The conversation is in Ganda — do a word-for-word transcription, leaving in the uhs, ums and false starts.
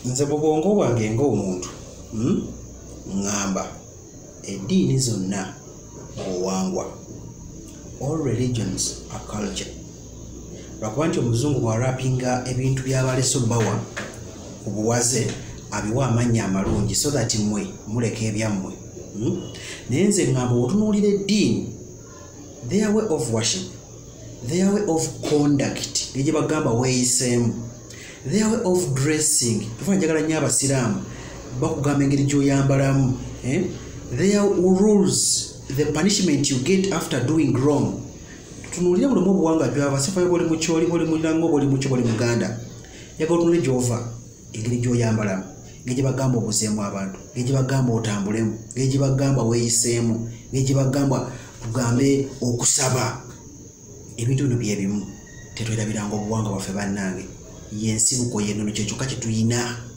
nze bwongo bwange ng'omuntu hmm? ngamba eddiini zonna obuwangwa, all religions are culture. Lwakuba nti omuzungu bw'arapinga ebintu by'abaleso bawa obuwaze abiwa amannya amalungi so that mmwe muleka ebyammwe. hmm? Naye nze ngamba otunuulira eddiini, their way of worship, their way of conduct, gye bagamba weeyiseemu, their way of dressing, tufa njagala nnyo abasiraamu bakugamba engeri gy'oyambalamu, eh? Their rules, the punishment you get after doing wrong. Tunuulira buli obuwangwa byaba sifayo boli mu kyoli boli mu lango boli mu kyo boli muganda. Yagala otunule gy'ova engeri gy'oyambalamu, engeri gye bagamba obuzeemu abantu, engeri gye bagamba otambulemu, engeri gye bagamba weeyiseemu, engeri gye bagamba tugambe okusaba. Ebintu bino bye bimu tetwerabiranga obuwangwa bwaffe bannange. Y'ensibuko y'ennono kye kyokka kye tuyina.